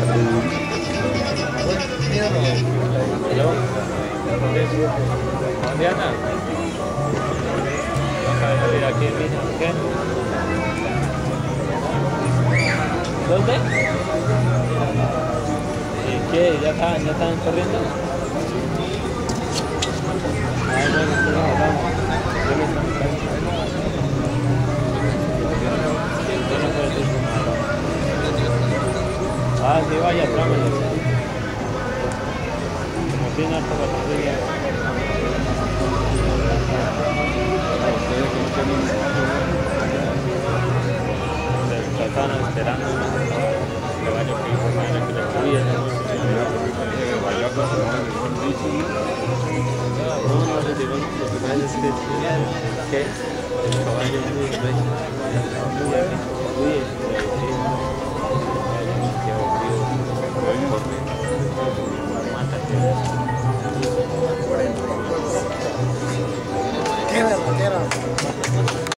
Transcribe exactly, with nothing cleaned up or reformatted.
Hello. ¿Dónde anda? Acá de salir aquí en Villa, ¿qué? ¿Dónde? ¿Y qué? ¿Ya están, ya están corriendo? Ay, bueno, entonces nos vamos. Yo les mando un mensaje. Yo no puedo decir nada. Ah, sí, vaya, trámelo. Como tiene harta patrulla. Se estaban esperando que vaya que informar que le cuiden. No, no, les digo, lo que pasa es que, que el caballo es muy bello.